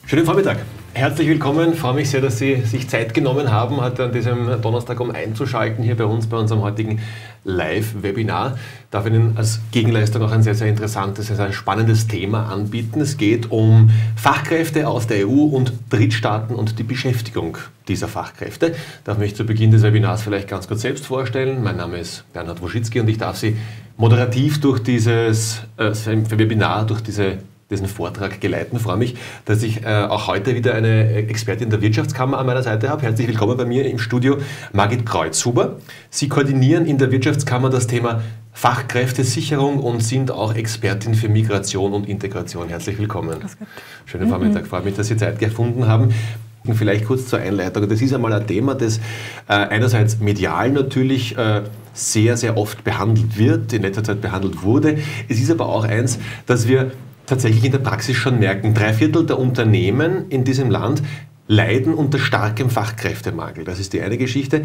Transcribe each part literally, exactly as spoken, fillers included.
Schönen Vormittag. Herzlich willkommen. Ich freue mich sehr, dass Sie sich Zeit genommen haben, heute an diesem Donnerstag um einzuschalten, hier bei uns, bei unserem heutigen Live-Webinar. Ich darf Ihnen als Gegenleistung auch ein sehr, sehr interessantes, sehr, sehr spannendes Thema anbieten. Es geht um Fachkräfte aus der E U und Drittstaaten und die Beschäftigung dieser Fachkräfte. Ich darf mich zu Beginn des Webinars vielleicht ganz kurz selbst vorstellen. Mein Name ist Bernhard Woschitzki und ich darf Sie moderativ durch dieses äh, Webinar, durch diese diesen Vortrag geleiten. Ich freue mich, dass ich äh, auch heute wieder eine Expertin der Wirtschaftskammer an meiner Seite habe. Herzlich willkommen bei mir im Studio, Margit Kreuzhuber. Sie koordinieren in der Wirtschaftskammer das Thema Fachkräftesicherung und sind auch Expertin für Migration und Integration. Herzlich willkommen. Schönen Vormittag. Ich freue mich, dass Sie Zeit gefunden haben. Vielleicht kurz zur Einleitung. Das ist einmal ein Thema, das äh, einerseits medial natürlich äh, sehr, sehr oft behandelt wird, in letzter Zeit behandelt wurde. Es ist aber auch eins, dass wir tatsächlich in der Praxis schon merken, drei Viertel der Unternehmen in diesem Land leiden unter starkem Fachkräftemangel. Das ist die eine Geschichte.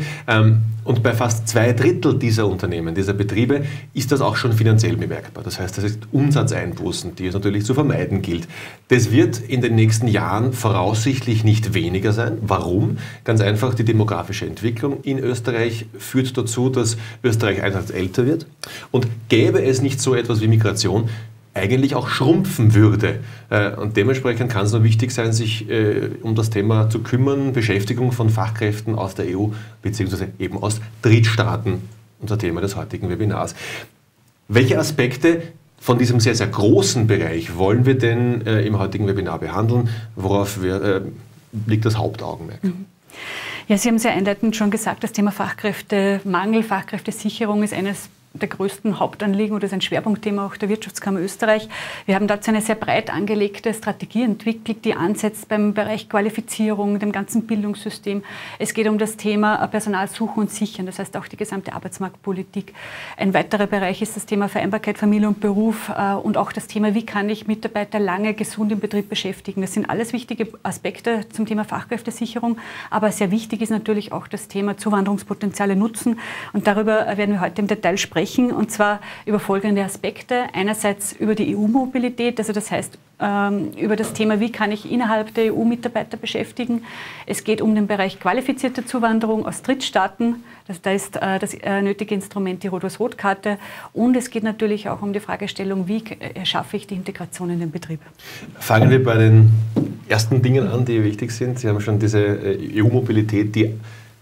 Und bei fast zwei Drittel dieser Unternehmen, dieser Betriebe, ist das auch schon finanziell bemerkbar. Das heißt, das ist Umsatzeinbußen, die es natürlich zu vermeiden gilt. Das wird in den nächsten Jahren voraussichtlich nicht weniger sein. Warum? Ganz einfach, die demografische Entwicklung in Österreich führt dazu, dass Österreich einerseits älter wird. Und gäbe es nicht so etwas wie Migration, eigentlich auch schrumpfen würde. Und dementsprechend kann es nur wichtig sein, sich um das Thema zu kümmern, Beschäftigung von Fachkräften aus der E U bzw. eben aus Drittstaaten, unser Thema des heutigen Webinars. Welche Aspekte von diesem sehr, sehr großen Bereich wollen wir denn im heutigen Webinar behandeln? Worauf wir, liegt das Hauptaugenmerk? Mhm. Ja, Sie haben sehr einleitend schon gesagt, das Thema Fachkräftemangel, Fachkräftesicherung ist eines der größten Hauptanliegen oder ist ein Schwerpunktthema auch der Wirtschaftskammer Österreich. Wir haben dazu eine sehr breit angelegte Strategie entwickelt, die ansetzt beim Bereich Qualifizierung, dem ganzen Bildungssystem. Es geht um das Thema Personalsuchen und Sichern, das heißt auch die gesamte Arbeitsmarktpolitik. Ein weiterer Bereich ist das Thema Vereinbarkeit Familie und Beruf und auch das Thema, wie kann ich Mitarbeiter lange gesund im Betrieb beschäftigen. Das sind alles wichtige Aspekte zum Thema Fachkräftesicherung, aber sehr wichtig ist natürlich auch das Thema Zuwanderungspotenziale nutzen und darüber werden wir heute im Detail sprechen. Und zwar über folgende Aspekte. Einerseits über die E U-Mobilität, also das heißt ähm, über das Thema, wie kann ich innerhalb der E U Mitarbeiter beschäftigen. Es geht um den Bereich qualifizierte Zuwanderung aus Drittstaaten. Das, da ist äh, das äh, nötige Instrument die Rot-Weiß-Rot-Karte. Und es geht natürlich auch um die Fragestellung, wie äh, schaffe ich die Integration in den Betrieb. Fangen wir bei den ersten Dingen an, die wichtig sind. Sie haben schon diese äh, E U-Mobilität, die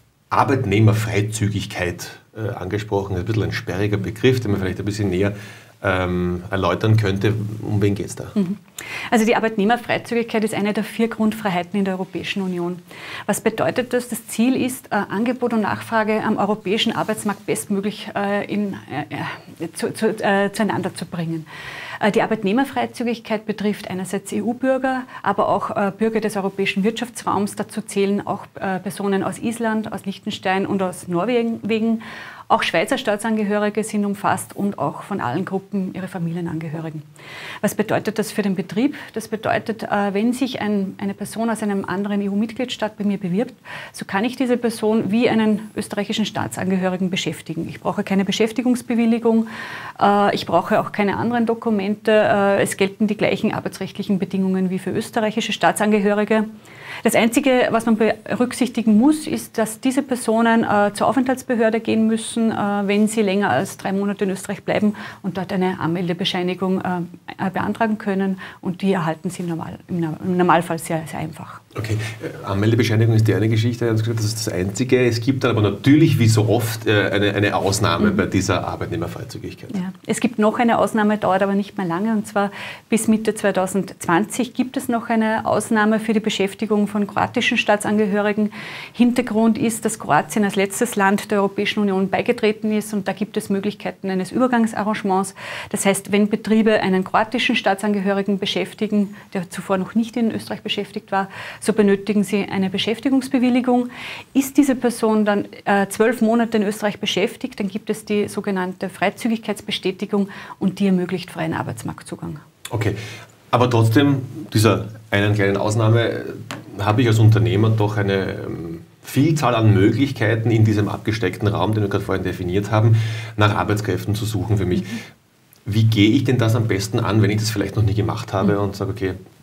Arbeitnehmerfreizügigkeit äh, angesprochen. Ein bisschen ein sperriger Begriff, den man vielleicht ein bisschen näher ähm, erläutern könnte. Um wen geht es da? Also die Arbeitnehmerfreizügigkeit ist eine der vier Grundfreiheiten in der Europäischen Union. Was bedeutet das? Das Ziel ist, äh, Angebot und Nachfrage am europäischen Arbeitsmarkt bestmöglich äh, in, äh, zu, zu, äh, zueinander zu bringen. Die Arbeitnehmerfreizügigkeit betrifft einerseits E U-Bürger, aber auch äh, Bürger des europäischen Wirtschaftsraums. Dazu zählen auch äh, Personen aus Island, aus Liechtenstein und aus Norwegen. Auch Schweizer Staatsangehörige sind umfasst und auch von allen Gruppen ihre Familienangehörigen. Was bedeutet das für den Betrieb? Das bedeutet, äh, wenn sich ein, eine Person aus einem anderen E U-Mitgliedstaat bei mir bewirbt, so kann ich diese Person wie einen österreichischen Staatsangehörigen beschäftigen. Ich brauche keine Beschäftigungsbewilligung, äh, ich brauche auch keine anderen Dokumente. Es gelten die gleichen arbeitsrechtlichen Bedingungen wie für österreichische Staatsangehörige. Das Einzige, was man berücksichtigen muss, ist, dass diese Personen äh, zur Aufenthaltsbehörde gehen müssen, äh, wenn sie länger als drei Monate in Österreich bleiben und dort eine Anmeldebescheinigung äh, beantragen können. Und die erhalten sie im, Normal, im Normalfall sehr, sehr einfach. Okay, Anmeldebescheinigung ist die eine Geschichte, das ist das Einzige. Es gibt dann aber natürlich, wie so oft, eine, eine Ausnahme mhm. bei dieser Arbeitnehmerfreizügigkeit. Ja. Es gibt noch eine Ausnahme, dauert aber nicht mehr lange, und zwar bis Mitte zweitausendzwanzig gibt es noch eine Ausnahme für die Beschäftigung von kroatischen Staatsangehörigen. Hintergrund ist, dass Kroatien als letztes Land der Europäischen Union beigetreten ist und da gibt es Möglichkeiten eines Übergangsarrangements. Das heißt, wenn Betriebe einen kroatischen Staatsangehörigen beschäftigen, der zuvor noch nicht in Österreich beschäftigt war, so benötigen sie eine Beschäftigungsbewilligung. Ist diese Person dann äh, zwölf Monate in Österreich beschäftigt, dann gibt es die sogenannte Freizügigkeitsbestätigung und die ermöglicht freien Arbeitsmarktzugang. Okay, aber trotzdem, dieser einen kleinen Ausnahme, habe ich als Unternehmer doch eine ähm, Vielzahl an Möglichkeiten in diesem abgesteckten Raum, den wir gerade vorhin definiert haben, nach Arbeitskräften zu suchen für mich. Mhm. Wie gehe ich denn das am besten an, wenn ich das vielleicht noch nie gemacht habe mhm. und sage, okay,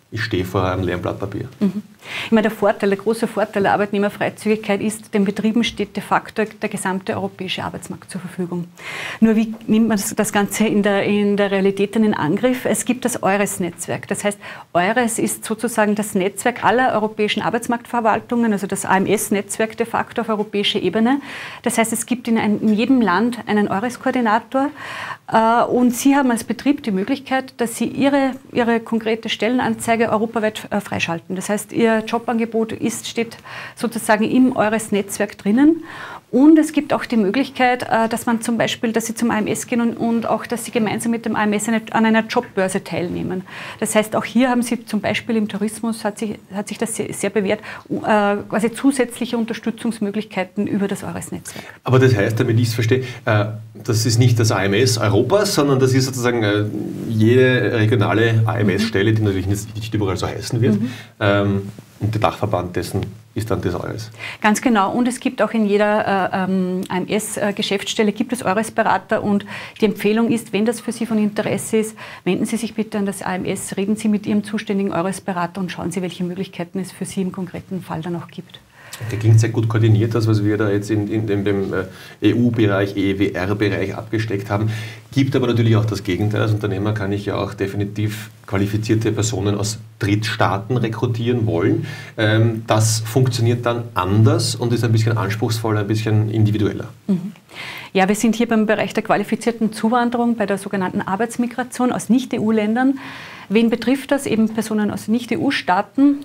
ich stehe vor einem leeren Blatt Papier. Mhm. Ich meine, der Vorteil, der große Vorteil der Arbeitnehmerfreizügigkeit ist, den Betrieben steht de facto der gesamte europäische Arbeitsmarkt zur Verfügung. Nur wie nimmt man das Ganze in der, in der Realität dann in Angriff? Es gibt das EURES-Netzwerk. Das heißt, EURES ist sozusagen das Netzwerk aller europäischen Arbeitsmarktverwaltungen, also das A M S-Netzwerk de facto auf europäischer Ebene. Das heißt, es gibt in, ein, in jedem Land einen EURES-Koordinator äh, und Sie haben als Betrieb die Möglichkeit, dass Sie Ihre, Ihre konkrete Stellenanzeige europaweit äh, freischalten. Das heißt, Ihr Jobangebot ist, steht sozusagen im EURES-Netzwerk drinnen. Und es gibt auch die Möglichkeit, dass man zum Beispiel, dass Sie zum A M S gehen und, und auch, dass Sie gemeinsam mit dem A M S eine, an einer Jobbörse teilnehmen. Das heißt, auch hier haben Sie zum Beispiel im Tourismus, hat sich, hat sich das sehr, sehr bewährt, äh, quasi zusätzliche Unterstützungsmöglichkeiten über das EURES-Netzwerk. Aber das heißt, damit ich es verstehe, äh, das ist nicht das A M S Europas, sondern das ist sozusagen äh, jede regionale A M S-Stelle, die natürlich nicht überall so heißen wird. Mhm. Ähm, und der Dachverband dessen ist dann das EURES. Ganz genau. Und es gibt auch in jeder äh, ähm, A M S-Geschäftsstelle gibt es EURES-Berater. Und die Empfehlung ist, wenn das für Sie von Interesse ist, wenden Sie sich bitte an das A M S, reden Sie mit Ihrem zuständigen EURES-Berater und schauen Sie, welche Möglichkeiten es für Sie im konkreten Fall dann auch gibt. Der klingt sehr gut koordiniert, das, was wir da jetzt in, in dem, dem E U-Bereich, E W R-Bereich abgesteckt haben. Gibt aber natürlich auch das Gegenteil. Als Unternehmer kann ich ja auch definitiv qualifizierte Personen aus Drittstaaten rekrutieren wollen. Ähm, das funktioniert dann anders und ist ein bisschen anspruchsvoller, ein bisschen individueller. Mhm. Ja, wir sind hier beim Bereich der qualifizierten Zuwanderung, bei der sogenannten Arbeitsmigration aus Nicht-E U-Ländern. Wen betrifft das? Eben Personen aus Nicht-E U-Staaten.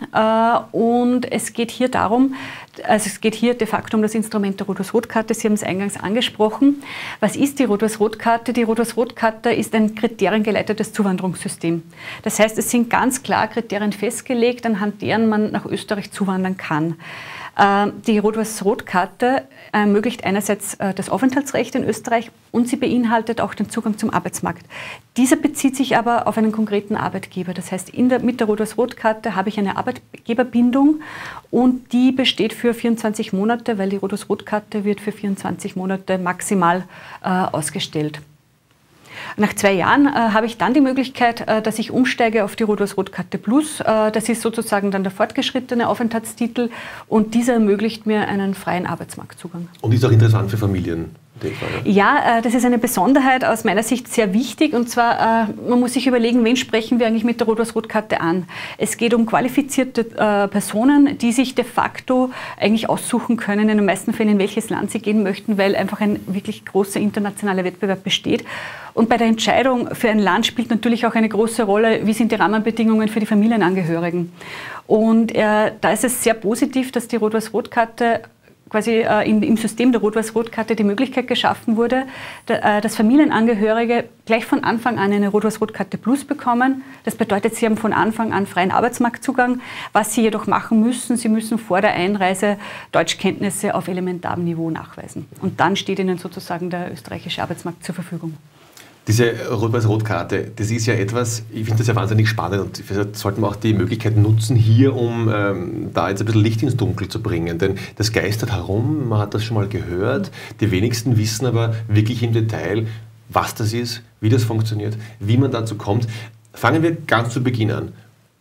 Und es geht hier darum, also es geht hier de facto um das Instrument der Rot-Weiß-Rot-Karte. Sie haben es eingangs angesprochen. Was ist die Rot-Weiß-Rot-Karte? Die Rot-Weiß-Rot-Karte ist ein kriteriengeleitetes Zuwanderungssystem. Das heißt, es sind ganz klar Kriterien festgelegt, anhand deren man nach Österreich zuwandern kann. Die Rot-Weiß-Rot-Karte ermöglicht einerseits das Aufenthaltsrecht in Österreich und sie beinhaltet auch den Zugang zum Arbeitsmarkt. Dieser bezieht sich aber auf einen konkreten Arbeitgeber. Das heißt, in der, mit der Rot-Weiß-Rot-Karte habe ich eine Arbeitgeberbindung und die besteht für vierundzwanzig Monate, weil die Rot-Weiß-Rot-Karte wird für vierundzwanzig Monate maximal äh, ausgestellt. Nach zwei Jahren äh, habe ich dann die Möglichkeit, äh, dass ich umsteige auf die Rot-Weiß-Rot-Karte Plus. Äh, das ist sozusagen dann der fortgeschrittene Aufenthaltstitel und dieser ermöglicht mir einen freien Arbeitsmarktzugang. Und ist auch interessant für Familien? Ja, äh, das ist eine Besonderheit, aus meiner Sicht sehr wichtig. Und zwar, äh, man muss sich überlegen, wen sprechen wir eigentlich mit der Rot-Weiß-Rot-Karte an. Es geht um qualifizierte äh, Personen, die sich de facto eigentlich aussuchen können, in den meisten Fällen, in welches Land sie gehen möchten, weil einfach ein wirklich großer internationaler Wettbewerb besteht. Und bei der Entscheidung für ein Land spielt natürlich auch eine große Rolle, wie sind die Rahmenbedingungen für die Familienangehörigen. Und äh, da ist es sehr positiv, dass die Rot-Weiß-Rot-Karte quasi äh, im, im System der Rot-Weiß-Rot-Karte die Möglichkeit geschaffen wurde, da, äh, dass Familienangehörige gleich von Anfang an eine Rot-Weiß-Rot-Karte Plus bekommen. Das bedeutet, sie haben von Anfang an freien Arbeitsmarktzugang. Was sie jedoch machen müssen, sie müssen vor der Einreise Deutschkenntnisse auf elementarem Niveau nachweisen. Und dann steht ihnen sozusagen der österreichische Arbeitsmarkt zur Verfügung. Diese Rot-Weiß-Rot-Karte, das ist ja etwas, ich finde das ja wahnsinnig spannend und vielleicht sollten wir auch die Möglichkeit nutzen, hier, um ähm, da jetzt ein bisschen Licht ins Dunkel zu bringen. Denn das geistert herum, man hat das schon mal gehört, die wenigsten wissen aber wirklich im Detail, was das ist, wie das funktioniert, wie man dazu kommt. Fangen wir ganz zu Beginn an.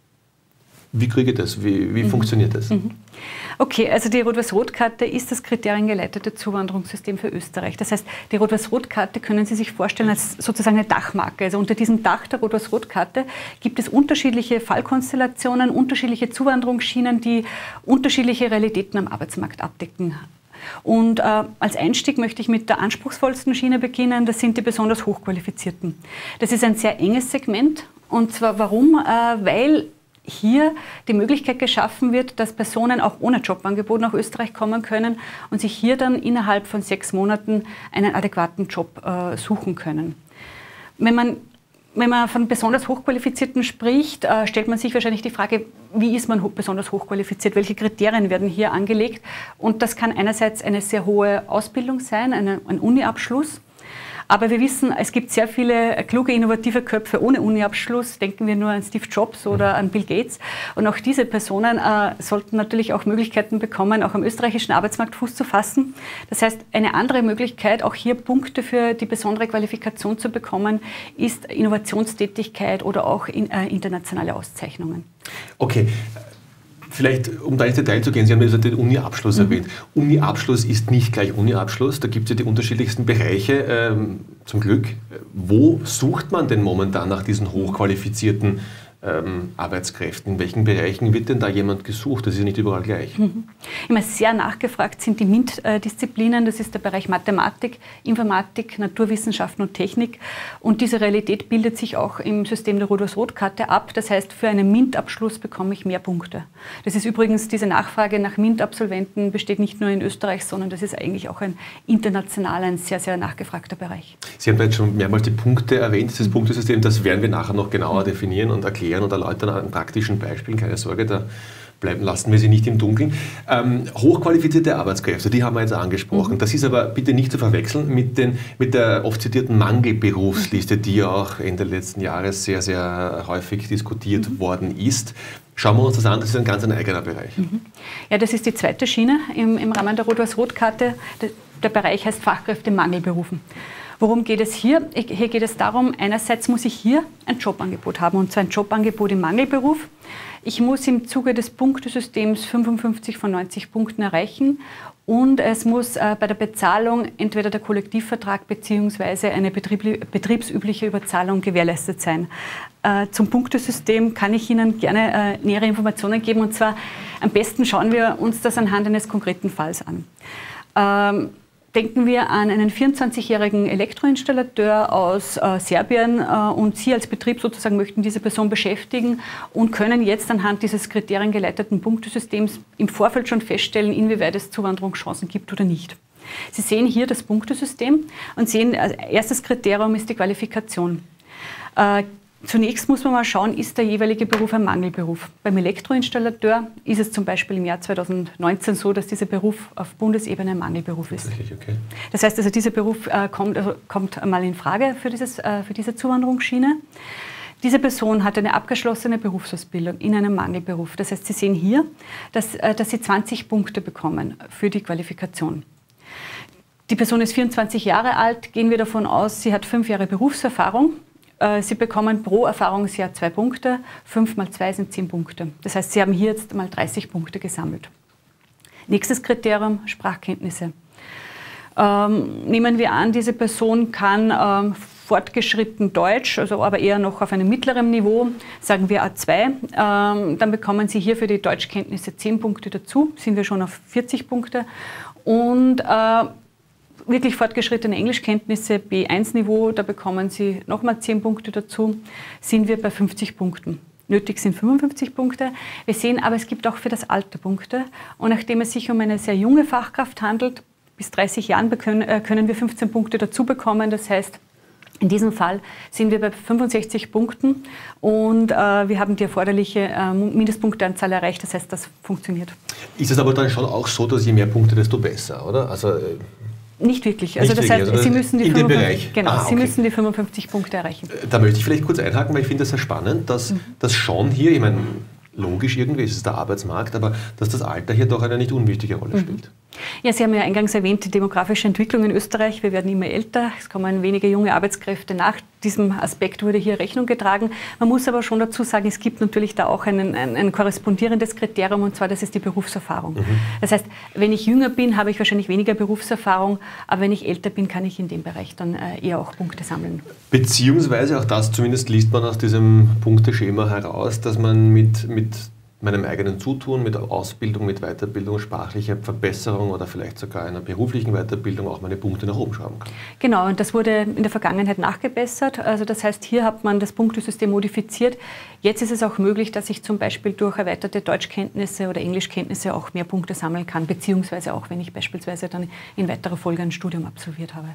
Wie kriege ich das? Wie, wie mhm. funktioniert das? Mhm. Okay, also die Rot-Weiß-Rot-Karte ist das kriteriengeleitete Zuwanderungssystem für Österreich. Das heißt, die Rot-Weiß-Rot-Karte können Sie sich vorstellen als sozusagen eine Dachmarke. Also unter diesem Dach der Rot-Weiß-Rot-Karte gibt es unterschiedliche Fallkonstellationen, unterschiedliche Zuwanderungsschienen, die unterschiedliche Realitäten am Arbeitsmarkt abdecken. Und äh, als Einstieg möchte ich mit der anspruchsvollsten Schiene beginnen, das sind die besonders Hochqualifizierten. Das ist ein sehr enges Segment und zwar warum? Äh, weil hier die Möglichkeit geschaffen wird, dass Personen auch ohne Jobangebot nach Österreich kommen können und sich hier dann innerhalb von sechs Monaten einen adäquaten Job äh, suchen können. Wenn man, wenn man von besonders Hochqualifizierten spricht, äh, stellt man sich wahrscheinlich die Frage, wie ist man ho- besonders hochqualifiziert, welche Kriterien werden hier angelegt? Und das kann einerseits eine sehr hohe Ausbildung sein, eine, ein Uni-Abschluss. Aber wir wissen, es gibt sehr viele kluge, innovative Köpfe ohne Uni-Abschluss. Denken wir nur an Steve Jobs oder an Bill Gates. Und auch diese Personen äh, sollten natürlich auch Möglichkeiten bekommen, auch am österreichischen Arbeitsmarkt Fuß zu fassen. Das heißt, eine andere Möglichkeit, auch hier Punkte für die besondere Qualifikation zu bekommen, ist Innovationstätigkeit oder auch in, äh, internationale Auszeichnungen. Okay. Vielleicht, um da ins Detail zu gehen, Sie haben ja den Uni-Abschluss mhm. erwähnt. Uni-Abschluss ist nicht gleich Uni-Abschluss, da gibt es ja die unterschiedlichsten Bereiche, ähm, zum Glück. Wo sucht man denn momentan nach diesen hochqualifizierten ähm, Arbeitskräften? In welchen Bereichen wird denn da jemand gesucht? Das ist ja nicht überall gleich. Mhm. Immer sehr nachgefragt sind die MINT-Disziplinen, das ist der Bereich Mathematik, Informatik, Naturwissenschaften und Technik. Und diese Realität bildet sich auch im System der Rudolf-Roth-Karte ab. Das heißt, für einen MINT-Abschluss bekomme ich mehr Punkte. Das ist übrigens, diese Nachfrage nach MINT-Absolventen besteht nicht nur in Österreich, sondern das ist eigentlich auch ein internationaler, ein sehr, sehr nachgefragter Bereich. Sie haben da jetzt schon mehrmals die Punkte erwähnt, dieses mhm. Punktesystem, das werden wir nachher noch genauer definieren und erklären und erläutern an praktischen Beispielen, keine Sorge, da bleiben lassen wir sie nicht im Dunkeln. Ähm, hochqualifizierte Arbeitskräfte, die haben wir jetzt angesprochen. Mhm. Das ist aber bitte nicht zu verwechseln mit, den, mit der oft zitierten Mangelberufsliste, die ja auch Ende letzten Jahres sehr, sehr häufig diskutiert mhm. worden ist. Schauen wir uns das an, das ist ein ganz ein eigener Bereich. Mhm. Ja, das ist die zweite Schiene im, im Rahmen der Rudolf-Roth-Karte. Der, der Bereich heißt Fachkräftemangelberufen. Worum geht es hier? Hier geht es darum, einerseits muss ich hier ein Jobangebot haben, und zwar ein Jobangebot im Mangelberuf. Ich muss im Zuge des Punktesystems fünfundfünfzig von neunzig Punkten erreichen und es muss äh, bei der Bezahlung entweder der Kollektivvertrag bzw. eine betrieb, betriebsübliche Überzahlung gewährleistet sein. Äh, zum Punktesystem kann ich Ihnen gerne äh, nähere Informationen geben, und zwar am besten schauen wir uns das anhand eines konkreten Falls an. Ähm, Denken wir an einen vierundzwanzigjährigen Elektroinstallateur aus äh, Serbien äh, und Sie als Betrieb sozusagen möchten diese Person beschäftigen und können jetzt anhand dieses kriteriengeleiteten Punktesystems im Vorfeld schon feststellen, inwieweit es Zuwanderungschancen gibt oder nicht. Sie sehen hier das Punktesystem und sehen, also erstes Kriterium ist die Qualifikation. Äh, Zunächst muss man mal schauen, ist der jeweilige Beruf ein Mangelberuf. Beim Elektroinstallateur ist es zum Beispiel im Jahr zweitausendneunzehn so, dass dieser Beruf auf Bundesebene ein Mangelberuf ist. Okay. Das heißt also, dieser Beruf äh, kommt, also kommt mal in Frage für, dieses, äh, für diese Zuwanderungsschiene. Diese Person hat eine abgeschlossene Berufsausbildung in einem Mangelberuf. Das heißt, Sie sehen hier, dass, äh, dass Sie zwanzig Punkte bekommen für die Qualifikation. Die Person ist vierundzwanzig Jahre alt, gehen wir davon aus, sie hat fünf Jahre Berufserfahrung. Sie bekommen pro Erfahrungsjahr zwei Punkte, fünf mal zwei sind zehn Punkte. Das heißt, Sie haben hier jetzt mal dreißig Punkte gesammelt. Nächstes Kriterium, Sprachkenntnisse. Ähm, nehmen wir an, diese Person kann ähm, fortgeschritten Deutsch, also aber eher noch auf einem mittleren Niveau, sagen wir A zwei. Ähm, dann bekommen Sie hier für die Deutschkenntnisse zehn Punkte dazu, sind wir schon auf vierzig Punkte. Und äh, wirklich fortgeschrittene Englischkenntnisse, B eins Niveau, da bekommen Sie nochmal zehn Punkte dazu, sind wir bei fünfzig Punkten. Nötig sind fünfundfünfzig Punkte. Wir sehen aber, es gibt auch für das Alter Punkte. Und nachdem es sich um eine sehr junge Fachkraft handelt, bis dreißig Jahren können, können wir fünfzehn Punkte dazu bekommen. Das heißt, in diesem Fall sind wir bei fünfundsechzig Punkten und äh, wir haben die erforderliche äh, Mindestpunkteanzahl erreicht. Das heißt, das funktioniert. Ist es aber dann schon auch so, dass je mehr Punkte, desto besser, oder? Also, äh Nicht wirklich. Also das heißt, Sie müssen, die fünfundfünfzig, genau, ah, okay. Sie müssen die fünfundfünfzig Punkte erreichen. Da möchte ich vielleicht kurz einhaken, weil ich finde das sehr spannend, dass mhm. das schon hier, ich meine, logisch irgendwie ist es der Arbeitsmarkt, aber dass das Alter hier doch eine nicht unwichtige Rolle mhm. spielt. Ja, Sie haben ja eingangs erwähnt, die demografische Entwicklung in Österreich. Wir werden immer älter, es kommen weniger junge Arbeitskräfte nach. Diesem Aspekt wurde hier Rechnung getragen. Man muss aber schon dazu sagen, es gibt natürlich da auch einen, ein, ein korrespondierendes Kriterium, und zwar das ist die Berufserfahrung. Mhm. Das heißt, wenn ich jünger bin, habe ich wahrscheinlich weniger Berufserfahrung, aber wenn ich älter bin, kann ich in dem Bereich dann eher auch Punkte sammeln. Beziehungsweise, auch das zumindest liest man aus diesem Punkteschema heraus, dass man mit, mit meinem eigenen Zutun, mit Ausbildung, mit Weiterbildung, sprachlicher Verbesserung oder vielleicht sogar einer beruflichen Weiterbildung auch meine Punkte nach oben schrauben kann. Genau, und das wurde in der Vergangenheit nachgebessert. Also das heißt, hier hat man das Punktesystem modifiziert. Jetzt ist es auch möglich, dass ich zum Beispiel durch erweiterte Deutschkenntnisse oder Englischkenntnisse auch mehr Punkte sammeln kann, beziehungsweise auch, wenn ich beispielsweise dann in weiterer Folge ein Studium absolviert habe.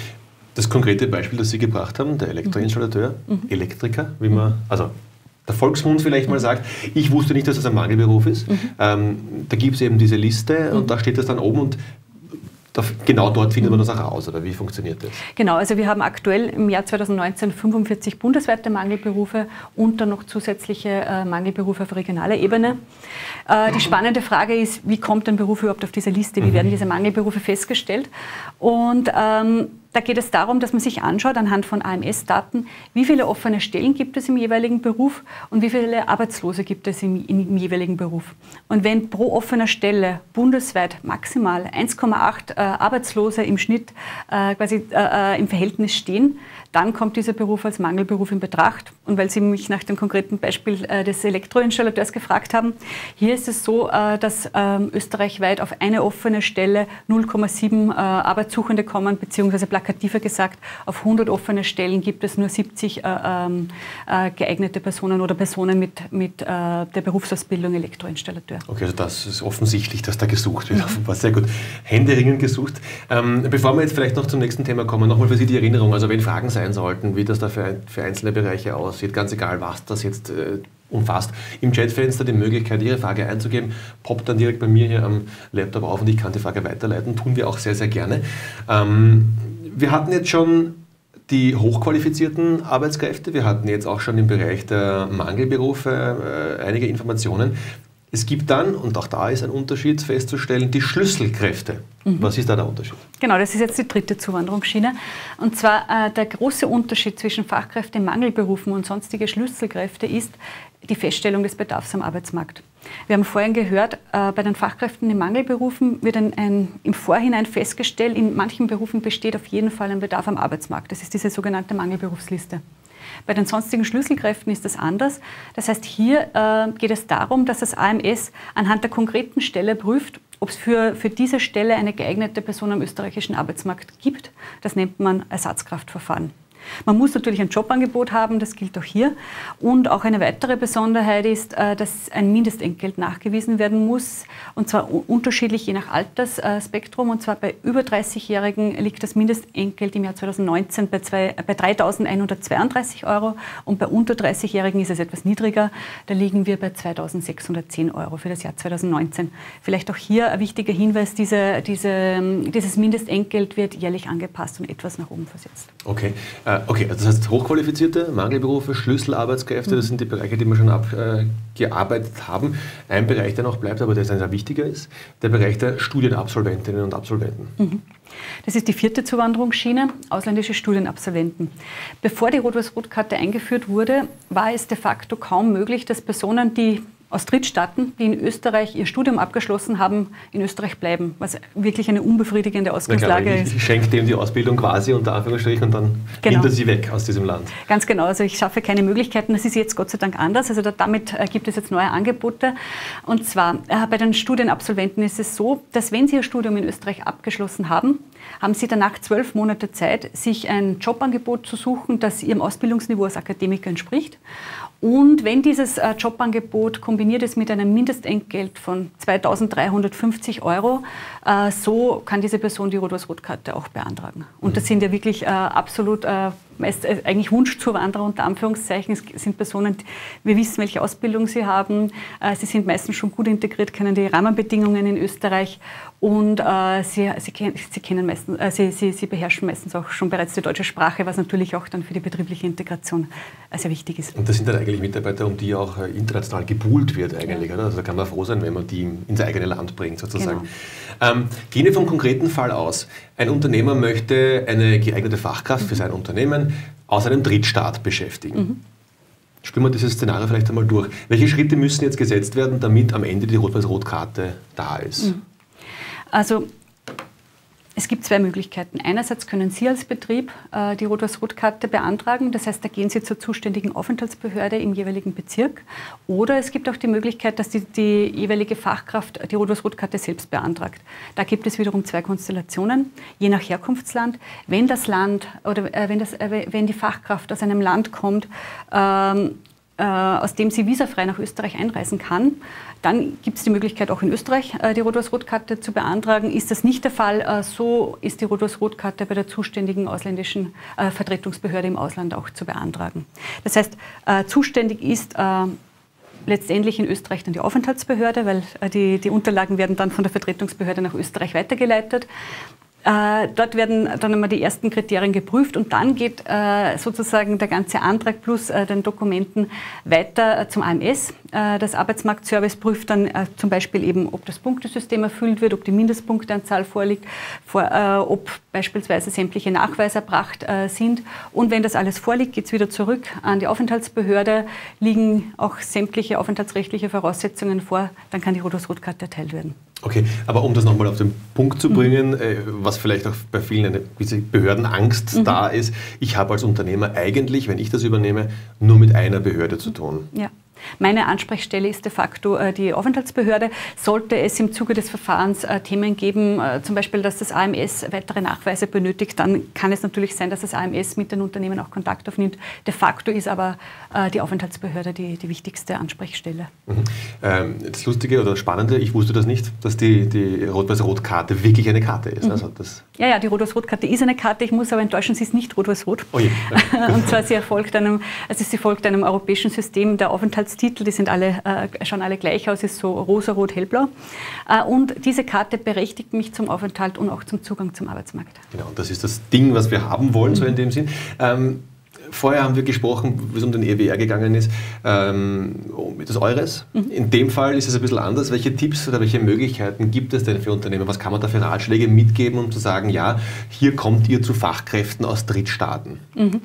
Das konkrete Beispiel, das Sie gebracht haben, der Elektroinstallateur, mhm. Elektriker, wie man, also der Volksmund vielleicht mal sagt, ich wusste nicht, dass das ein Mangelberuf ist. Mhm. Ähm, da gibt es eben diese Liste mhm. und da steht das dann oben und genau dort findet man das auch raus, oder wie funktioniert das? Genau, also wir haben aktuell im Jahr zweitausendneunzehn fünfundvierzig bundesweite Mangelberufe und dann noch zusätzliche äh, Mangelberufe auf regionaler Ebene. Äh, die spannende Frage ist, wie kommt ein Beruf überhaupt auf diese Liste? Wie mhm. werden diese Mangelberufe festgestellt? Und ähm, da geht es darum, dass man sich anschaut, anhand von A M S-Daten, wie viele offene Stellen gibt es im jeweiligen Beruf und wie viele Arbeitslose gibt es im, im jeweiligen Beruf. Und wenn pro offener Stelle bundesweit maximal eins Komma acht äh, Arbeitslose im Schnitt äh, quasi äh, im Verhältnis stehen, dann kommt dieser Beruf als Mangelberuf in Betracht. Und weil Sie mich nach dem konkreten Beispiel äh, des Elektroinstallateurs gefragt haben, hier ist es so, äh, dass äh, österreichweit auf eine offene Stelle null Komma sieben äh, Arbeitssuchende kommen, beziehungsweise plakativer gesagt, auf hundert offene Stellen gibt es nur siebzig äh, äh, geeignete Personen oder Personen mit, mit äh, der Berufsausbildung Elektroinstallateur. Okay, also das ist offensichtlich, dass da gesucht wird. Offenbar sehr gut. Händeringend gesucht. Ähm, bevor wir jetzt vielleicht noch zum nächsten Thema kommen, nochmal für Sie die Erinnerung, also wenn Fragen sein sollten, wie das da für, für einzelne Bereiche aussieht, ganz egal, was das jetzt äh, umfasst, im Chatfenster die Möglichkeit, Ihre Frage einzugeben, poppt dann direkt bei mir hier am Laptop auf und ich kann die Frage weiterleiten, tun wir auch sehr, sehr gerne. Ähm, wir hatten jetzt schon die hochqualifizierten Arbeitskräfte, wir hatten jetzt auch schon im Bereich der Mangelberufe äh, einige Informationen. Es gibt dann, und auch da ist ein Unterschied festzustellen, die Schlüsselkräfte. Mhm. Was ist da der Unterschied? Genau, das ist jetzt die dritte Zuwanderungsschiene. Und zwar äh, der große Unterschied zwischen Fachkräfte in Mangelberufen und sonstige Schlüsselkräfte ist die Feststellung des Bedarfs am Arbeitsmarkt. Wir haben vorhin gehört, äh, bei den Fachkräften in Mangelberufen wird ein, ein, im Vorhinein festgestellt, in manchen Berufen besteht auf jeden Fall ein Bedarf am Arbeitsmarkt. Das ist diese sogenannte Mangelberufsliste. Bei den sonstigen Schlüsselkräften ist das anders. Das heißt, hier äh, geht es darum, dass das A M S anhand der konkreten Stelle prüft, ob es für, für diese Stelle eine geeignete Person am österreichischen Arbeitsmarkt gibt. Das nennt man Ersatzkraftverfahren. Man muss natürlich ein Jobangebot haben, das gilt auch hier. Und auch eine weitere Besonderheit ist, dass ein Mindestentgelt nachgewiesen werden muss, und zwar unterschiedlich je nach Altersspektrum. Und zwar bei über dreißigjährigen liegt das Mindestentgelt im Jahr zweitausendneunzehn bei, bei dreitausendeinhundertzweiunddreißig Euro und bei unter dreißigjährigen ist es etwas niedriger. Da liegen wir bei zweitausendsechshundertzehn Euro für das Jahr zweitausendneunzehn. Vielleicht auch hier ein wichtiger Hinweis, diese, diese, dieses Mindestentgelt wird jährlich angepasst und etwas nach oben versetzt. Okay. Okay, das heißt hochqualifizierte Mangelberufe, Schlüsselarbeitskräfte, das sind die Bereiche, die wir schon abgearbeitet äh, haben. Ein Bereich, der noch bleibt, aber der sehr wichtiger ist, der Bereich der Studienabsolventinnen und Absolventen. Mhm. Das ist die vierte Zuwanderungsschiene, ausländische Studienabsolventen. Bevor die Rot-Weiß-Rot-Karte eingeführt wurde, war es de facto kaum möglich, dass Personen, die aus Drittstaaten, die in Österreich ihr Studium abgeschlossen haben, in Österreich bleiben, was wirklich eine unbefriedigende Ausgangslage klar, ich, ist. Ich schenke dem die Ausbildung quasi unter Anführungsstrichen und dann genau. nimmt er sie weg aus diesem Land. Ganz genau, also ich schaffe keine Möglichkeiten, das ist jetzt Gott sei Dank anders, also da, damit äh, gibt es jetzt neue Angebote. Und zwar äh, bei den Studienabsolventen ist es so, dass wenn sie ihr Studium in Österreich abgeschlossen haben, haben sie danach zwölf Monate Zeit, sich ein Jobangebot zu suchen, das ihrem Ausbildungsniveau als Akademiker entspricht. Und wenn dieses äh, Jobangebot kombiniert ist mit einem Mindestentgelt von zweitausenddreihundertfünfzig Euro, äh, so kann diese Person die Rot-Weiß-Rot-Karte auch beantragen. Und das sind ja wirklich äh, absolut äh, meist, äh, eigentlich Wunschzuwanderer unter Anführungszeichen. Es sind Personen, wir wissen, welche Ausbildung sie haben. Äh, sie sind meistens schon gut integriert, kennen die Rahmenbedingungen in Österreich und äh, sie, sie, sie, kennen meistens, äh, sie, sie, sie beherrschen meistens auch schon bereits die deutsche Sprache, was natürlich auch dann für die betriebliche Integration äh, sehr wichtig ist. Und das sind dann eigentlich Mitarbeiter, um die auch international gepoolt wird eigentlich, ja. Oder? Also da kann man froh sein, wenn man die ins eigene Land bringt sozusagen. Genau. Ähm, gehen wir vom konkreten Fall aus. Ein Unternehmer möchte eine geeignete Fachkraft mhm. für sein Unternehmen aus einem Drittstaat beschäftigen. Mhm. Spielen wir dieses Szenario vielleicht einmal durch. Welche Schritte müssen jetzt gesetzt werden, damit am Ende die Rot-Weiß-Rot-Karte da ist? Mhm. Also es gibt zwei Möglichkeiten. Einerseits können Sie als Betrieb äh, die Rot-Weiß-Rot-Karte beantragen. Das heißt, da gehen Sie zur zuständigen Aufenthaltsbehörde im jeweiligen Bezirk. Oder es gibt auch die Möglichkeit, dass die, die jeweilige Fachkraft die Rot-Weiß-Rot-Karte selbst beantragt. Da gibt es wiederum zwei Konstellationen, je nach Herkunftsland. Wenn das Land oder äh, wenn, das, äh, wenn die Fachkraft aus einem Land kommt, ähm, äh, aus dem sie visafrei nach Österreich einreisen kann, dann gibt es die Möglichkeit, auch in Österreich äh, die Rot-Weiß-Rot-Karte zu beantragen. Ist das nicht der Fall, äh, so ist die Rot-Weiß-Rot-Karte bei der zuständigen ausländischen äh, Vertretungsbehörde im Ausland auch zu beantragen. Das heißt, äh, zuständig ist äh, letztendlich in Österreich dann die Aufenthaltsbehörde, weil äh, die, die Unterlagen werden dann von der Vertretungsbehörde nach Österreich weitergeleitet. Äh, dort werden dann einmal die ersten Kriterien geprüft und dann geht äh, sozusagen der ganze Antrag plus äh, den Dokumenten weiter äh, zum A M S. Äh, das Arbeitsmarktservice prüft dann äh, zum Beispiel eben, ob das Punktesystem erfüllt wird, ob die Mindestpunkteanzahl vorliegt, vor, äh, ob beispielsweise sämtliche Nachweise erbracht äh, sind. Und wenn das alles vorliegt, geht es wieder zurück an die Aufenthaltsbehörde, liegen auch sämtliche aufenthaltsrechtliche Voraussetzungen vor, dann kann die Rot-Weiß-Rot-Karte erteilt werden. Okay, aber um das nochmal auf den Punkt zu bringen, mhm. äh, was vielleicht auch bei vielen eine gewisse Behördenangst mhm. da ist, ich habe als Unternehmer eigentlich, wenn ich das übernehme, nur mit einer Behörde zu tun. Ja. Meine Ansprechstelle ist de facto äh, die Aufenthaltsbehörde. Sollte es im Zuge des Verfahrens äh, Themen geben, äh, zum Beispiel, dass das A M S weitere Nachweise benötigt, dann kann es natürlich sein, dass das A M S mit den Unternehmen auch Kontakt aufnimmt. De facto ist aber äh, die Aufenthaltsbehörde die, die wichtigste Ansprechstelle. Mhm. Ähm, das Lustige oder Spannende, ich wusste das nicht, dass die, die Rot-Weiß-Rot-Karte wirklich eine Karte ist. Mhm. Also das ja, ja, die Rot-Weiß-Rot-Karte ist eine Karte. Ich muss aber enttäuschen, sie ist nicht Rot-Weiß-Rot. Oh je. Und zwar sie erfolgt einem, also sie folgt einem europäischen System der Aufenthalts Titel, die sind alle, äh, schauen alle gleich aus, ist so rosa, rot, hellblau. Äh, und diese Karte berechtigt mich zum Aufenthalt und auch zum Zugang zum Arbeitsmarkt. Genau, das ist das Ding, was wir haben wollen, mhm. so in dem Sinn. Ähm, vorher haben wir gesprochen, wie es um den E W R gegangen ist, ähm, um das Eures. Mhm. In dem Fall ist es ein bisschen anders. Welche Tipps oder welche Möglichkeiten gibt es denn für Unternehmen? Was kann man da für Ratschläge mitgeben, um zu sagen, ja, hier kommt ihr zu Fachkräften aus Drittstaaten? Mhm.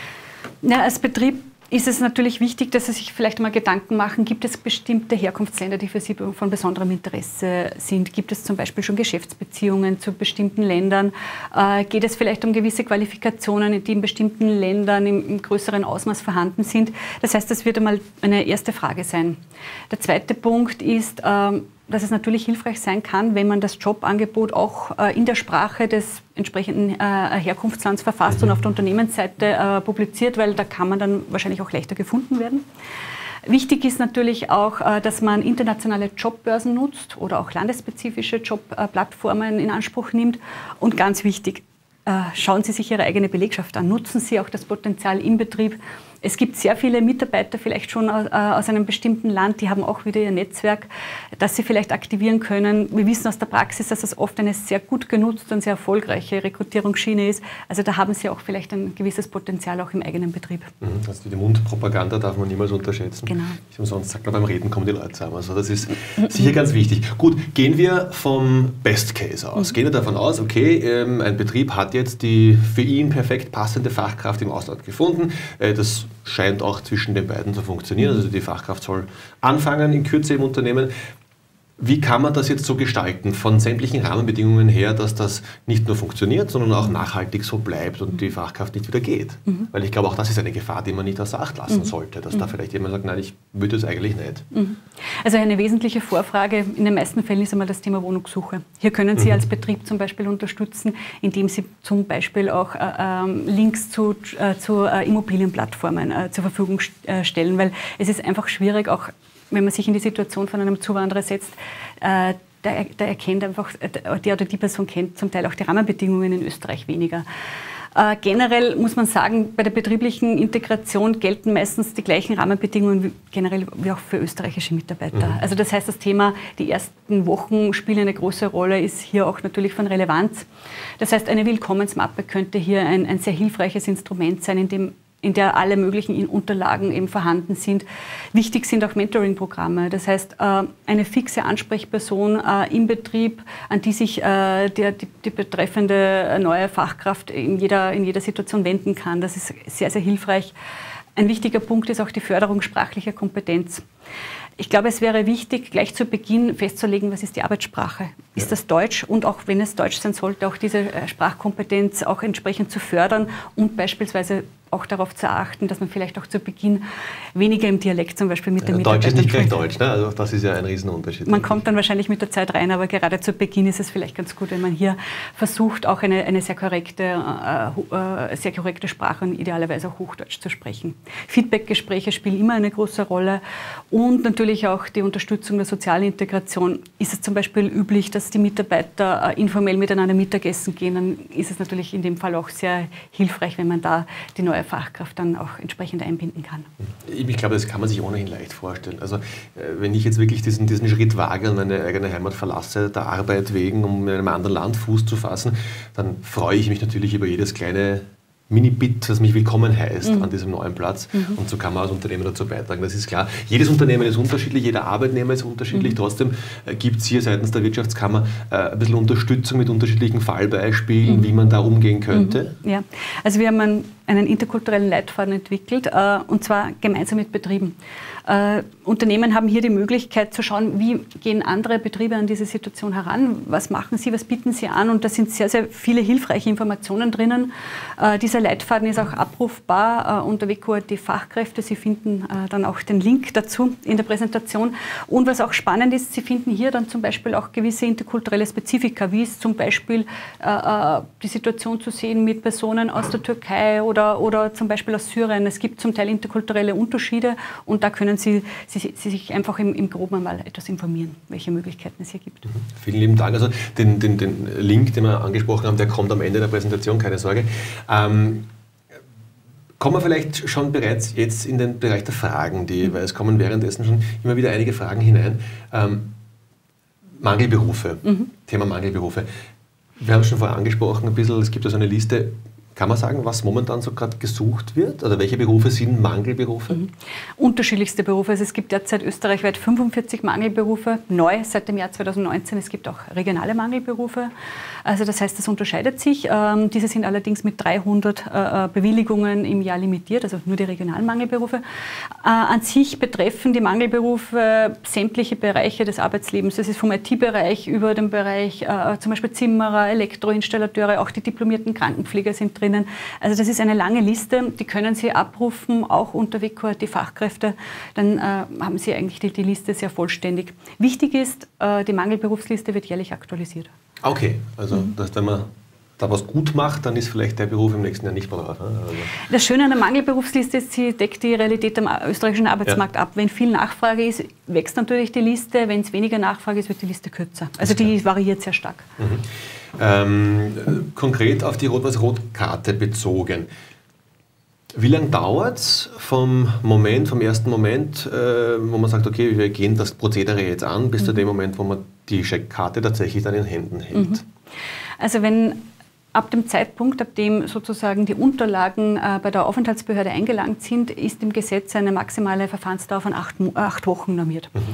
Ja, als Betrieb ist es natürlich wichtig, dass Sie sich vielleicht mal Gedanken machen, gibt es bestimmte Herkunftsländer, die für Sie von besonderem Interesse sind? Gibt es zum Beispiel schon Geschäftsbeziehungen zu bestimmten Ländern? Äh, geht es vielleicht um gewisse Qualifikationen, die in bestimmten Ländern im, im größeren Ausmaß vorhanden sind? Das heißt, das wird einmal eine erste Frage sein. Der zweite Punkt ist, ähm, dass es natürlich hilfreich sein kann, wenn man das Jobangebot auch äh, in der Sprache des entsprechenden äh, Herkunftslands verfasst mhm. und auf der Unternehmensseite äh, publiziert, weil da kann man dann wahrscheinlich auch leichter gefunden werden. Wichtig ist natürlich auch, äh, dass man internationale Jobbörsen nutzt oder auch landesspezifische Jobplattformen in Anspruch nimmt. Und ganz wichtig, äh, schauen Sie sich Ihre eigene Belegschaft an, nutzen Sie auch das Potenzial im Betrieb. Es gibt sehr viele Mitarbeiter vielleicht schon aus, äh, aus einem bestimmten Land, die haben auch wieder ihr Netzwerk, das sie vielleicht aktivieren können. Wir wissen aus der Praxis, dass das oft eine sehr gut genutzte und sehr erfolgreiche Rekrutierungsschiene ist. Also da haben Sie auch vielleicht ein gewisses Potenzial auch im eigenen Betrieb. Also die Mundpropaganda darf man niemals unterschätzen. Genau. Ich umsonst sagt man, beim Reden kommen die Leute zusammen. Also das ist sicher ganz wichtig. Gut, gehen wir vom Best Case aus. Mhm. Gehen wir davon aus, okay, ähm, ein Betrieb hat jetzt die für ihn perfekt passende Fachkraft im Ausland gefunden. Äh, das scheint auch zwischen den beiden zu funktionieren. Also die Fachkraft soll anfangen in Kürze im Unternehmen. Wie kann man das jetzt so gestalten, von sämtlichen Rahmenbedingungen her, dass das nicht nur funktioniert, sondern auch nachhaltig so bleibt und die Fachkraft nicht wieder geht? Mhm. Weil ich glaube, auch das ist eine Gefahr, die man nicht außer Acht lassen mhm. sollte, dass mhm. da vielleicht jemand sagt, nein, ich würde es eigentlich nicht. Mhm. Also eine wesentliche Vorfrage in den meisten Fällen ist einmal das Thema Wohnungssuche. Hier können Sie mhm. als Betrieb zum Beispiel unterstützen, indem Sie zum Beispiel auch äh, ähm, Links zu, äh, zu äh, Immobilienplattformen äh, zur Verfügung st äh, stellen, weil es ist einfach schwierig, auch wenn man sich in die Situation von einem Zuwanderer setzt, äh, der, der erkennt einfach, der oder die Person kennt zum Teil auch die Rahmenbedingungen in Österreich weniger. Äh, generell muss man sagen, bei der betrieblichen Integration gelten meistens die gleichen Rahmenbedingungen wie, generell wie auch für österreichische Mitarbeiter. Mhm. Also das heißt, das Thema, die ersten Wochen spielen eine große Rolle, ist hier auch natürlich von Relevanz. Das heißt, eine Willkommensmappe könnte hier ein, ein sehr hilfreiches Instrument sein, in dem in der alle möglichen Unterlagen eben vorhanden sind. Wichtig sind auch Mentoring-Programme. Das heißt, eine fixe Ansprechperson im Betrieb, an die sich die, die betreffende neue Fachkraft in jeder, in jeder Situation wenden kann. Das ist sehr, sehr hilfreich. Ein wichtiger Punkt ist auch die Förderung sprachlicher Kompetenz. Ich glaube, es wäre wichtig, gleich zu Beginn festzulegen, was ist die Arbeitssprache? Ist ja. das Deutsch? Und auch wenn es Deutsch sein sollte, auch diese Sprachkompetenz auch entsprechend zu fördern und beispielsweise auch darauf zu achten, dass man vielleicht auch zu Beginn weniger im Dialekt zum Beispiel mit ja, der Mitarbeiter Deutsch ist nicht gleich Deutsch, ne? Also das ist ja ein Riesenunterschied. Man kommt dann wahrscheinlich mit der Zeit rein, aber gerade zu Beginn ist es vielleicht ganz gut, wenn man hier versucht, auch eine, eine sehr, korrekte, äh, sehr korrekte Sprache und idealerweise auch Hochdeutsch zu sprechen. Feedbackgespräche spielen immer eine große Rolle und natürlich auch die Unterstützung der sozialen Integration. Ist es zum Beispiel üblich, dass die Mitarbeiter äh, informell miteinander Mittagessen gehen, dann ist es natürlich in dem Fall auch sehr hilfreich, wenn man da die neue neue Fachkraft dann auch entsprechend einbinden kann. Ich glaube, das kann man sich ohnehin leicht vorstellen. Also wenn ich jetzt wirklich diesen, diesen Schritt wage und meine eigene Heimat verlasse, der Arbeit wegen, um in einem anderen Land Fuß zu fassen, dann freue ich mich natürlich über jedes kleine Mini-Bit, das mich willkommen heißt mhm. an diesem neuen Platz. Mhm. Und so kann man als Unternehmen dazu beitragen. Das ist klar. Jedes Unternehmen ist unterschiedlich, jeder Arbeitnehmer ist unterschiedlich. Mhm. Trotzdem äh, gibt es hier seitens der Wirtschaftskammer äh, ein bisschen Unterstützung mit unterschiedlichen Fallbeispielen, mhm. wie man da umgehen könnte. Mhm. Ja, also wir haben einen, einen interkulturellen Leitfaden entwickelt, äh, und zwar gemeinsam mit Betrieben. Äh, Unternehmen haben hier die Möglichkeit zu schauen, wie gehen andere Betriebe an diese Situation heran, was machen sie, was bieten sie an, und da sind sehr, sehr viele hilfreiche Informationen drinnen. Äh, dieser Leitfaden ist auch abrufbar äh, unter W Q A T Fachkräfte. Sie finden äh, dann auch den Link dazu in der Präsentation. Und was auch spannend ist, Sie finden hier dann zum Beispiel auch gewisse interkulturelle Spezifika, wie ist zum Beispiel äh, die Situation zu sehen mit Personen aus der Türkei oder, oder zum Beispiel aus Syrien. Es gibt zum Teil interkulturelle Unterschiede, und da können Sie, Sie, Sie sich einfach im, im Groben einmal etwas informieren, welche Möglichkeiten es hier gibt. Mhm. Vielen lieben Dank. Also den, den, den Link, den wir angesprochen haben, der kommt am Ende der Präsentation, keine Sorge. Ähm, kommen wir vielleicht schon bereits jetzt in den Bereich der Fragen, die, mhm. weil es kommen währenddessen schon immer wieder einige Fragen hinein. Ähm, Mangelberufe, mhm. Thema Mangelberufe. Wir haben es schon vorher angesprochen, ein bisschen, es gibt also eine Liste. Kann man sagen, was momentan so gerade gesucht wird? Oder welche Berufe sind Mangelberufe? Mhm. Unterschiedlichste Berufe. Also es gibt derzeit österreichweit fünfundvierzig Mangelberufe, neu seit dem Jahr zweitausendneunzehn. Es gibt auch regionale Mangelberufe. Also das heißt, das unterscheidet sich. Ähm, diese sind allerdings mit dreihundert äh, Bewilligungen im Jahr limitiert, also nur die regionalen Mangelberufe. Äh, an sich betreffen die Mangelberufe sämtliche Bereiche des Arbeitslebens. Das ist vom I T-Bereich über den Bereich äh, zum Beispiel Zimmerer, Elektroinstallateure, auch die diplomierten Krankenpfleger sind drin. Also das ist eine lange Liste, die können Sie abrufen, auch unter W Q A T Fachkräfte. Dann äh, haben Sie eigentlich die, die Liste sehr vollständig. Wichtig ist, äh, die Mangelberufsliste wird jährlich aktualisiert. Okay, also mhm. dass wenn man da was gut macht, dann ist vielleicht der Beruf im nächsten Jahr nicht mehr drauf. Also das Schöne an der Mangelberufsliste ist, sie deckt die Realität am österreichischen Arbeitsmarkt ja. ab. Wenn viel Nachfrage ist, wächst natürlich die Liste. Wenn es weniger Nachfrage ist, wird die Liste kürzer. Also die variiert sehr stark. Mhm. Ähm, konkret auf die Rot-Weiß-Rot-Karte bezogen. Wie lange dauert es vom Moment, vom ersten Moment, äh, wo man sagt, okay, wir gehen das Prozedere jetzt an, bis mhm. zu dem Moment, wo man die Scheckkarte tatsächlich dann in Händen hält? Mhm. Also wenn ab dem Zeitpunkt, ab dem sozusagen die Unterlagen äh, bei der Aufenthaltsbehörde eingelangt sind, ist im Gesetz eine maximale Verfahrensdauer von acht, acht Wochen normiert. Mhm.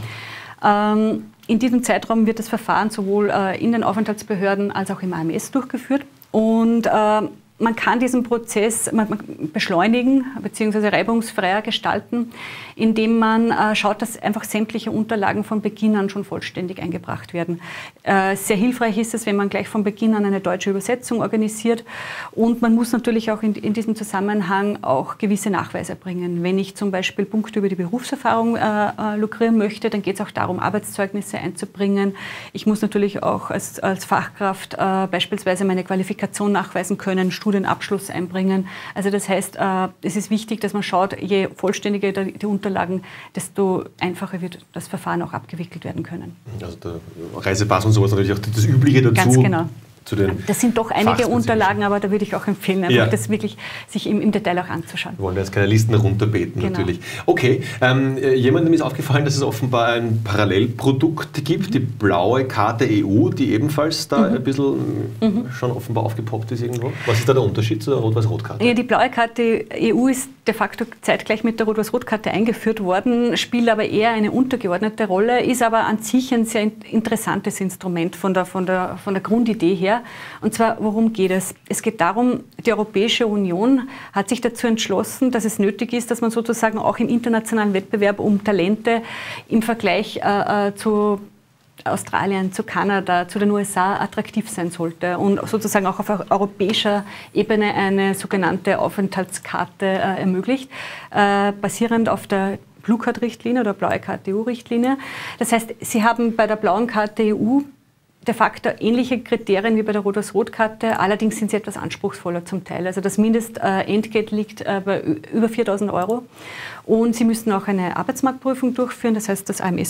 Ähm, in diesem Zeitraum wird das Verfahren sowohl äh, in den Aufenthaltsbehörden als auch im A M S durchgeführt. Und äh, man kann diesen Prozess beschleunigen bzw. reibungsfreier gestalten, indem man äh, schaut, dass einfach sämtliche Unterlagen von Beginn an schon vollständig eingebracht werden. Äh, sehr hilfreich ist es, wenn man gleich von Beginn an eine deutsche Übersetzung organisiert, und man muss natürlich auch in, in diesem Zusammenhang auch gewisse Nachweise bringen. Wenn ich zum Beispiel Punkte über die Berufserfahrung äh, lukrieren möchte, dann geht es auch darum, Arbeitszeugnisse einzubringen. Ich muss natürlich auch als, als Fachkraft äh, beispielsweise meine Qualifikation nachweisen können, Studienabschluss einbringen. Also das heißt, äh, es ist wichtig, dass man schaut, je vollständiger die, die Unterlagen, desto einfacher wird das Verfahren auch abgewickelt werden können. Also der Reisepass und sowas natürlich auch das Übliche dazu. Ganz genau. Zu den das sind doch einige Unterlagen, aber da würde ich auch empfehlen, einfach ja. das wirklich sich im, im Detail auch anzuschauen. Wir wollen jetzt keine Listen runterbeten, genau. natürlich. Okay, ähm, jemandem ist aufgefallen, dass es offenbar ein Parallelprodukt gibt, mhm. die blaue Karte E U, die ebenfalls da mhm. ein bisschen mhm. schon offenbar aufgepoppt ist irgendwo. Was ist da der Unterschied zur Rot-Weiß-Rot-Karte? Ja, die blaue Karte E U ist de facto zeitgleich mit der Rot-Weiß-Rot-Karte eingeführt worden, spielt aber eher eine untergeordnete Rolle, ist aber an sich ein sehr interessantes Instrument von der, von der, von der Grundidee her. Und zwar, worum geht es? Es geht darum, die Europäische Union hat sich dazu entschlossen, dass es nötig ist, dass man sozusagen auch im internationalen Wettbewerb um Talente im Vergleich äh, zu Australien, zu Kanada, zu den U S A attraktiv sein sollte und sozusagen auch auf europäischer Ebene eine sogenannte Aufenthaltskarte äh, ermöglicht, äh, basierend auf der Blue Card-Richtlinie oder Blaue Karte E U-Richtlinie. Das heißt, Sie haben bei der Blauen Karte E U de facto ähnliche Kriterien wie bei der Rot-Weiß-Rot-Karte, allerdings sind sie etwas anspruchsvoller zum Teil. Also das Mindestentgelt liegt bei über viertausend Euro und Sie müssen auch eine Arbeitsmarktprüfung durchführen, das heißt das A M S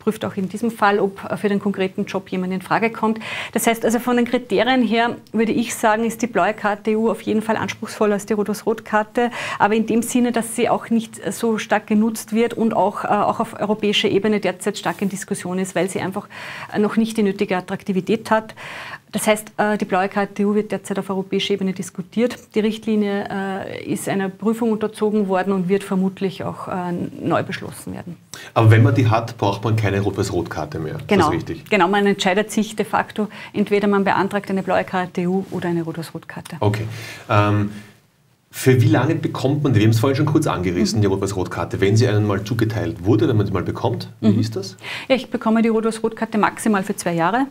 prüft auch in diesem Fall, ob für den konkreten Job jemand in Frage kommt. Das heißt also, von den Kriterien her würde ich sagen, ist die blaue Karte E U auf jeden Fall anspruchsvoller als die Rot-Rot-Karte, aber in dem Sinne, dass sie auch nicht so stark genutzt wird und auch, äh, auch auf europäischer Ebene derzeit stark in Diskussion ist, weil sie einfach noch nicht die nötige Attraktivität hat. Das heißt, die blaue Karte E U wird derzeit auf europäischer Ebene diskutiert. Die Richtlinie ist einer Prüfung unterzogen worden und wird vermutlich auch neu beschlossen werden. Aber wenn man die hat, braucht man keine Rot-Weiß-Rot-Karte mehr. Genau, das ist richtig? Genau, man entscheidet sich de facto, entweder man beantragt eine blaue Karte E U oder eine Rot-Weiß-Rot-Karte. Okay. Ähm, Für wie lange bekommt man die? Wir haben es vorhin schon kurz angerissen, mhm. die Rot-Weiß-Rot-Karte. Wenn sie einem mal zugeteilt wurde, wenn man sie mal bekommt, wie mhm. ist das? Ja, ich bekomme die Rot-Weiß-Rot-Karte maximal für zwei Jahre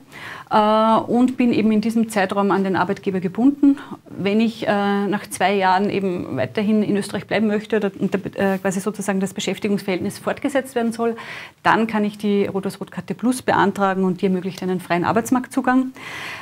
äh, und bin eben in diesem Zeitraum an den Arbeitgeber gebunden. Wenn ich äh, nach zwei Jahren eben weiterhin in Österreich bleiben möchte oder und äh, quasi sozusagen das Beschäftigungsverhältnis fortgesetzt werden soll, dann kann ich die Rot-Weiß-Rot-Karte Plus beantragen und die ermöglicht einen freien Arbeitsmarktzugang.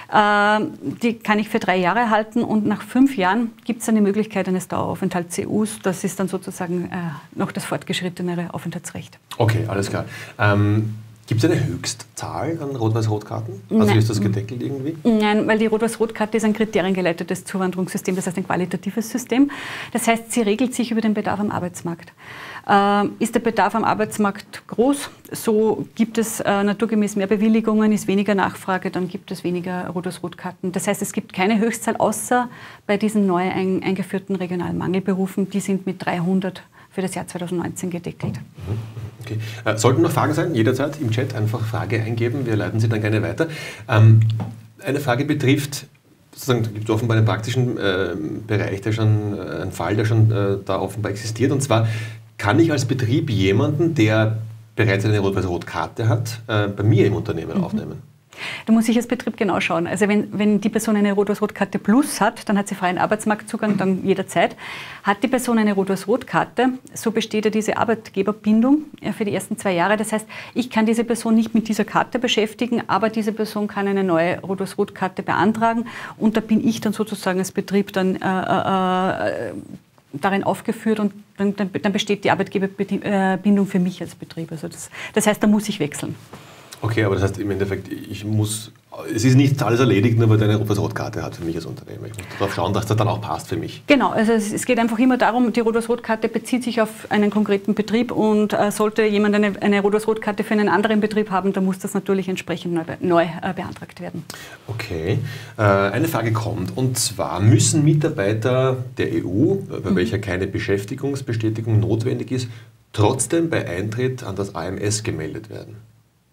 Äh, die kann ich für drei Jahre erhalten und nach fünf Jahren gibt es dann die Möglichkeit eines Daueraufenthalts E Us. Das ist dann sozusagen äh, noch das fortgeschrittenere Aufenthaltsrecht. Okay, alles klar. Ähm, Gibt es eine Höchstzahl an Rot-Weiß-Rot-Karten? Also Nein. Ist das gedeckelt irgendwie? Nein, weil die Rot-Weiß-Rot-Karte ist ein kriteriengeleitetes Zuwanderungssystem, das heißt ein qualitatives System. Das heißt, sie regelt sich über den Bedarf am Arbeitsmarkt. Ähm, ist der Bedarf am Arbeitsmarkt groß, so gibt es äh, naturgemäß mehr Bewilligungen, ist weniger Nachfrage, dann gibt es weniger Rot-Weiß-Rot-Karten. Das heißt, es gibt keine Höchstzahl, außer bei diesen neu ein, eingeführten regionalen Mangelberufen. Die sind mit dreihundert für das Jahr zweitausendneunzehn gedeckelt. Okay. Äh, sollten noch Fragen sein? Jederzeit im Chat einfach Frage eingeben. Wir leiten sie dann gerne weiter. Ähm, eine Frage betrifft, sozusagen, da gibt es offenbar einen praktischen äh, Bereich, der schon, äh, einen Fall, der schon äh, da offenbar existiert. Und zwar, kann ich als Betrieb jemanden, der bereits eine Rot-Weiß-Rot-Karte hat, äh, bei mir im Unternehmen mhm. aufnehmen? Da muss ich als Betrieb genau schauen. Also wenn, wenn die Person eine Rot-Weiß-Rot-Karte Plus hat, dann hat sie freien Arbeitsmarktzugang dann jederzeit. Hat die Person eine Rot-Weiß-Rot-Karte, so besteht ja diese Arbeitgeberbindung für die ersten zwei Jahre. Das heißt, ich kann diese Person nicht mit dieser Karte beschäftigen, aber diese Person kann eine neue Rot-Weiß-Rot-Karte beantragen und da bin ich dann sozusagen als Betrieb dann äh, äh, darin aufgeführt und dann, dann, dann besteht die Arbeitgeberbindung für mich als Betrieb. Also das, das heißt, da muss ich wechseln. Okay, aber das heißt im Endeffekt, ich muss, es ist nicht alles erledigt, nur weil du eine Rot-Weiß-Rot-Karte hat für mich als Unternehmer. Ich muss darauf schauen, dass das dann auch passt für mich. Genau, also es, es geht einfach immer darum, die Rot-Weiß-Rot-Karte bezieht sich auf einen konkreten Betrieb und äh, sollte jemand eine, eine Rot-Weiß-Rot-Karte für einen anderen Betrieb haben, dann muss das natürlich entsprechend neu, neu äh, beantragt werden. Okay, äh, eine Frage kommt und zwar, müssen Mitarbeiter der E U, bei mhm. welcher keine Beschäftigungsbestätigung notwendig ist, trotzdem bei Eintritt an das A M S gemeldet werden?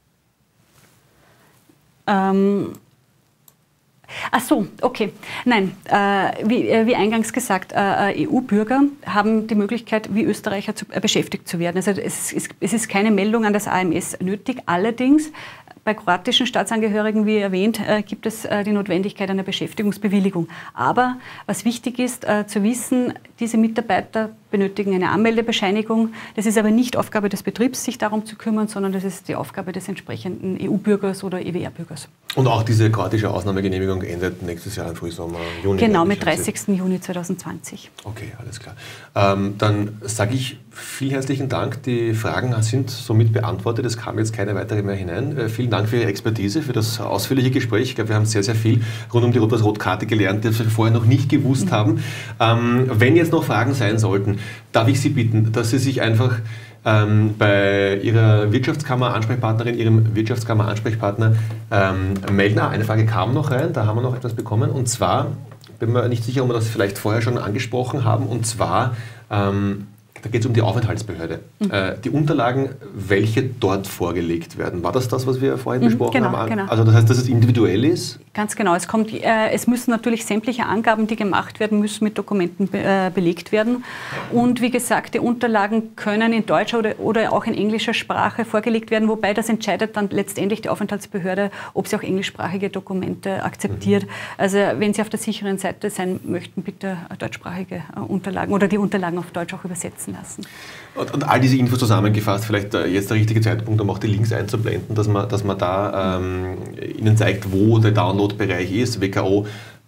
Ähm, ach so, okay. Nein, äh, wie, äh, wie eingangs gesagt, äh, E U-Bürger haben die Möglichkeit, wie Österreicher zu, äh, beschäftigt zu werden. Also es, es, es ist keine Meldung an das A M S nötig. Allerdings, bei kroatischen Staatsangehörigen, wie erwähnt, äh, gibt es äh, die Notwendigkeit einer Beschäftigungsbewilligung. Aber was wichtig ist äh, zu wissen, diese Mitarbeiter benötigen eine Anmeldebescheinigung. Das ist aber nicht Aufgabe des Betriebs, sich darum zu kümmern, sondern das ist die Aufgabe des entsprechenden E U-Bürgers oder E W R-Bürgers. Und auch diese kroatische Ausnahmegenehmigung endet nächstes Jahr im Frühsommer, Juni? Genau, mit dreißigsten Juni zweitausendzwanzig. Okay, alles klar. Ähm, dann sage ich vielen herzlichen Dank. Die Fragen sind somit beantwortet. Es kam jetzt keine weitere mehr hinein. Äh, vielen Dank für Ihre Expertise, für das ausführliche Gespräch. Ich glaube, wir haben sehr, sehr viel rund um die Rot-Weiß-Rot-Karte gelernt, das wir vorher noch nicht gewusst mhm. haben. Ähm, wenn jetzt noch Fragen sein sollten, darf ich Sie bitten, dass Sie sich einfach ähm, bei Ihrer Wirtschaftskammer-Ansprechpartnerin, Ihrem Wirtschaftskammer-Ansprechpartner ähm, melden. Ah, eine Frage kam noch rein, da haben wir noch etwas bekommen. Und zwar, bin mir nicht sicher, ob wir das vielleicht vorher schon angesprochen haben, und zwar, ähm, da geht es um die Aufenthaltsbehörde. Mhm. Äh, die Unterlagen, welche dort vorgelegt werden. War das das, was wir vorhin mhm, besprochen genau, haben? Genau. Also das heißt, dass es individuell ist? Ganz genau. Es, kommt, äh, es müssen natürlich sämtliche Angaben, die gemacht werden müssen, mit Dokumenten be äh, belegt werden. Und wie gesagt, die Unterlagen können in deutscher oder, oder auch in englischer Sprache vorgelegt werden, wobei das entscheidet dann letztendlich die Aufenthaltsbehörde, ob sie auch englischsprachige Dokumente akzeptiert. Mhm. Also wenn Sie auf der sicheren Seite sein möchten, bitte deutschsprachige äh, Unterlagen oder die Unterlagen auf Deutsch auch übersetzen lassen. Und, und all diese Infos zusammengefasst, vielleicht äh, jetzt der richtige Zeitpunkt, um auch die Links einzublenden, dass man, dass man da ähm, Ihnen zeigt, wo der Downloadbereich ist, w k o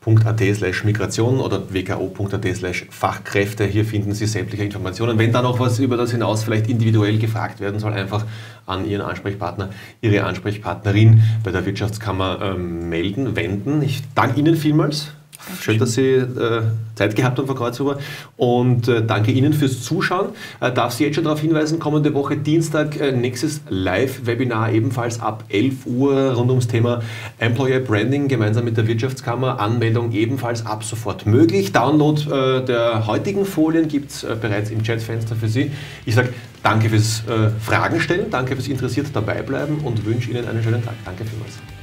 w k o punkt a t slash Migration oder w k o punkt a t slash Fachkräfte. Hier finden Sie sämtliche Informationen. Wenn da noch was über das hinaus vielleicht individuell gefragt werden soll, einfach an Ihren Ansprechpartner, Ihre Ansprechpartnerin bei der Wirtschaftskammer ähm, melden, wenden. Ich danke Ihnen vielmals. Schön, dass Sie äh, Zeit gehabt haben, Frau Kreuzhuber. Und äh, danke Ihnen fürs Zuschauen. Äh, darf Sie jetzt schon darauf hinweisen, kommende Woche Dienstag äh, nächstes Live-Webinar ebenfalls ab elf Uhr rund ums Thema Employer Branding gemeinsam mit der Wirtschaftskammer. Anmeldung ebenfalls ab sofort möglich. Download äh, der heutigen Folien gibt es äh, bereits im Chatfenster für Sie. Ich sage danke fürs äh, Fragen stellen, danke fürs interessiert dabei bleiben und wünsche Ihnen einen schönen Tag. Danke vielmals.